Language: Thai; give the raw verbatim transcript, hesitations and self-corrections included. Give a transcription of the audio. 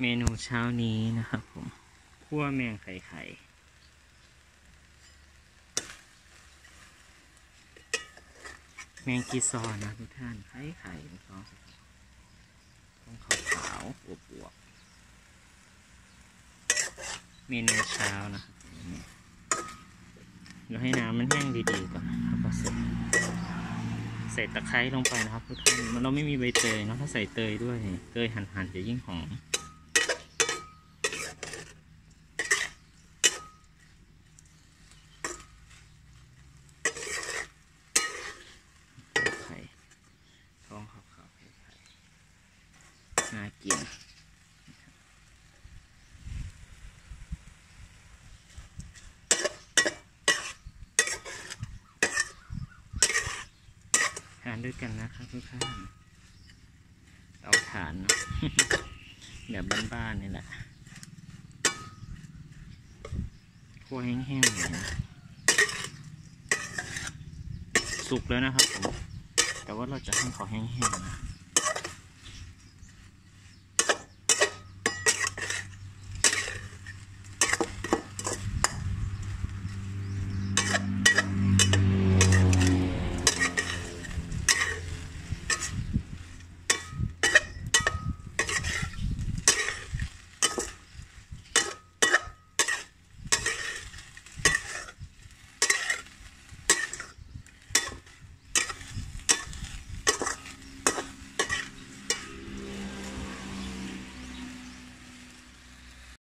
เมนูเช้านี้นะครับผมคั่วแมงไข่ไข่แมงกีซอนนะทุกท่านไข่ไข่ต้องต้องขาวขาวอวบอวบเมนูเช้านะครับเราให้น้ำมันแห้งดีๆก่อนแล้วก็ใส่ใส่ตะไคร้ลงไปนะครับทุกท่านมันเราไม่มีใบเตยเนาะถ้าใส่เตยด้วยเตยหั่นๆจะยิ่งหอมไข่ท้องขาวๆไข่ไข่น่ากินทานด้วยกันนะครับทุกท่านเอาฐานเนาะ แบบบ้านๆนี่แหละคั่วแห้งๆเลยนะสุกแล้วนะครับผมแต่ว่าเราจะให้เขาแห้งๆนะ